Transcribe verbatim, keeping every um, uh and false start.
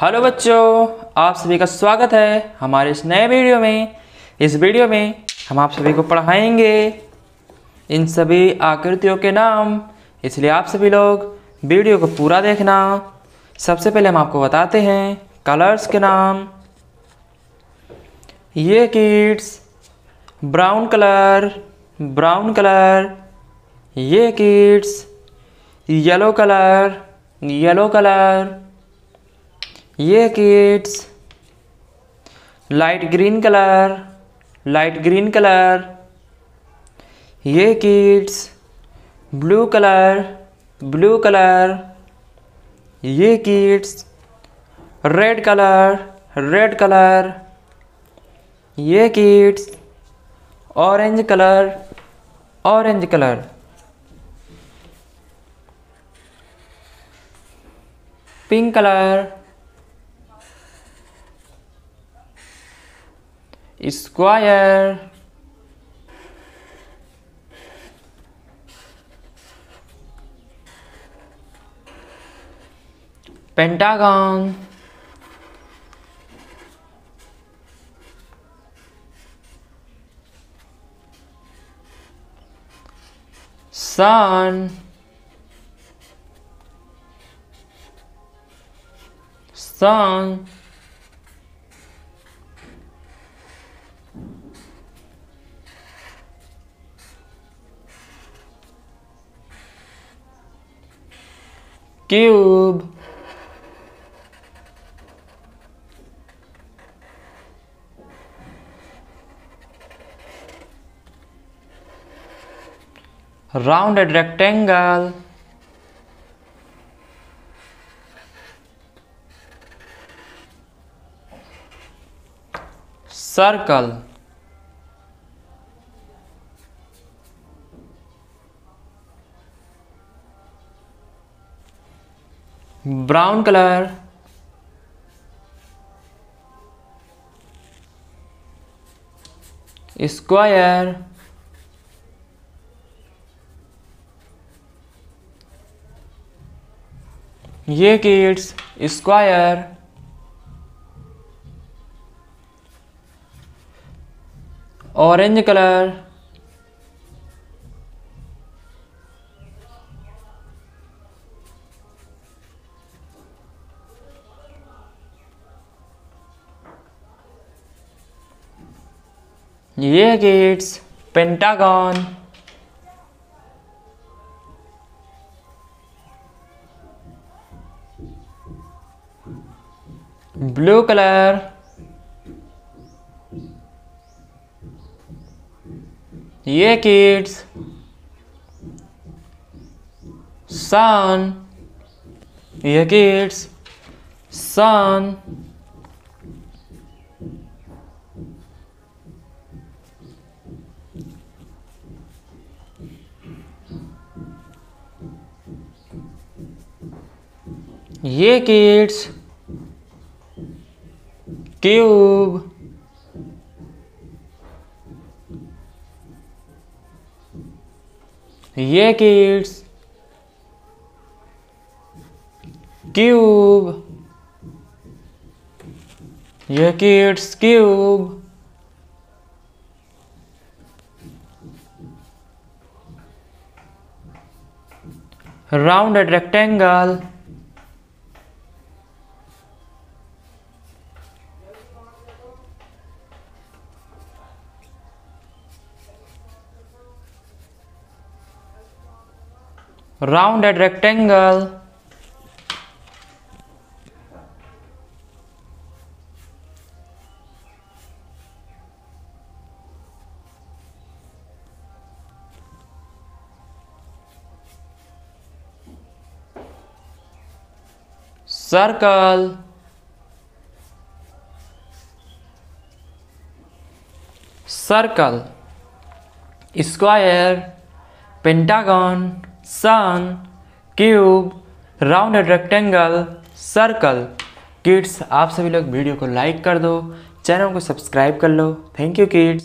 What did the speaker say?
Hello बच्चों, आप सभी का स्वागत है हमारे इस नए वीडियो में। इस वीडियो में हम आप सभी को पढ़ाएंगे इन सभी आकृतियों के नाम, इसलिए आप सभी लोग वीडियो को पूरा देखना। सबसे पहले हम आपको बताते हैं कलर्स के नाम। ये kids brown colour, brown colour. ये kids yellow colour, yellow colour. ये kids light green colour, light green colour. ये kids blue colour, blue colour. ये kids red colour, red colour. ये kids orange colour, orange colour. Pink colour, square, pentagon, sun, sun, cube, rounded rectangle, circle, brown color, square, ये kids square, orange colour, ये kids pentagon, blue colour, ये kids sun, ये kids sun, ये kids cube, ये kids cube, ये kids cube, rounded rectangle, rounded rectangle, circle, circle, square, pentagon, sun, cube, rounded rectangle, circle. Kids आप सभी लोग video को लाइक कर दो, चैनल को सब्सक्राइब कर लो। Thank you kids.